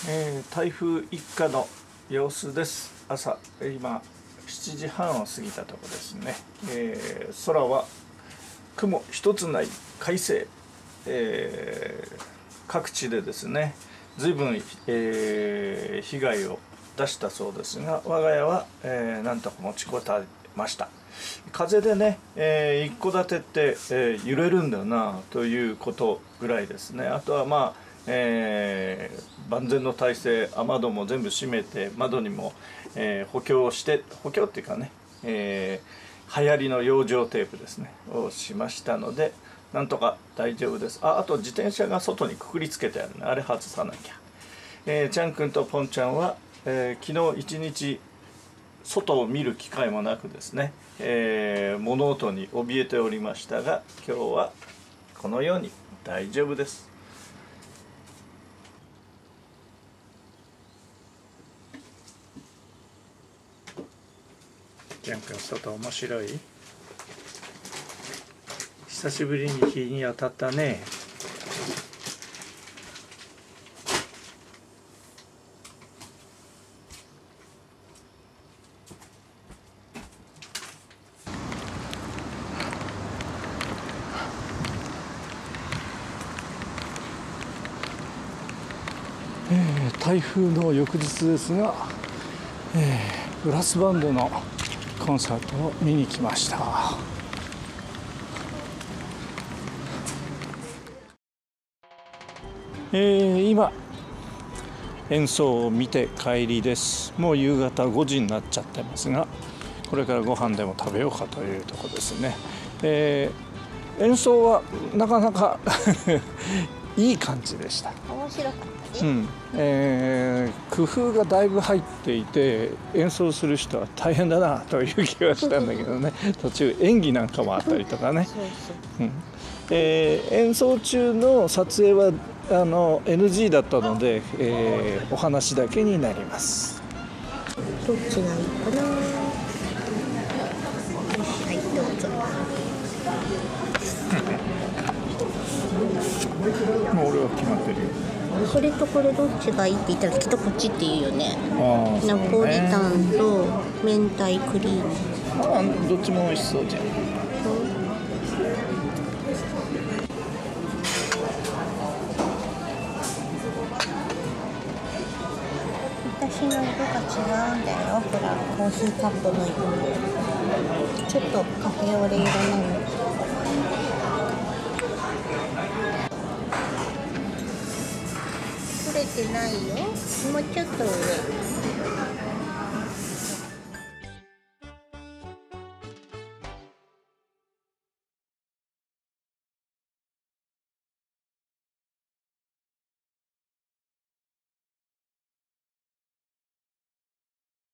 台風一過の様子です。朝今7時半を過ぎたところですね。空は雲一つない快晴、各地でですね随分、被害を出したそうですが、我が家は、なんとか持ちこたえました。風でね、一戸建てって、揺れるんだよなということぐらいですね。あとは万全の体制、雨戸も全部閉めて窓にも、補強して補強っていうかね、流行りの養生テープですねをしましたので、なんとか大丈夫です。あと自転車が外にくくりつけてあるね、あれ外さなきゃ。ちゃんくんとぽんちゃんは、昨日一日外を見る機会もなくですね、物音に怯えておりましたが、今日はこのように大丈夫です。ちゃんくん、外面白い？久しぶりに日に当たったね。台風の翌日ですが、ブラスバンドのコンサートを見に来ました。今演奏を見て帰りです。もう夕方5時になっちゃってますが、これからご飯でも食べようかというところですね。演奏はなかなかいい感じでした。 面白かったね。 工夫がだいぶ入っていて、演奏する人は大変だなという気がしたんだけどね途中演技なんかもあったりとかね。演奏中の撮影はNG だったので、お話だけになります。 どっちがいいかな。はい、どうぞ。 もう俺は決まってるよ。 これとこれどっちがいいって言ったらきっとこっちって言うよね。ナポリタンと明太クリーム。 どっちも美味しそうじゃん。 私の色が違うんだよ。ほら、コーヒーカップの色もちょっとカフェオレ色なの。取れてないよ。もうちょっと上。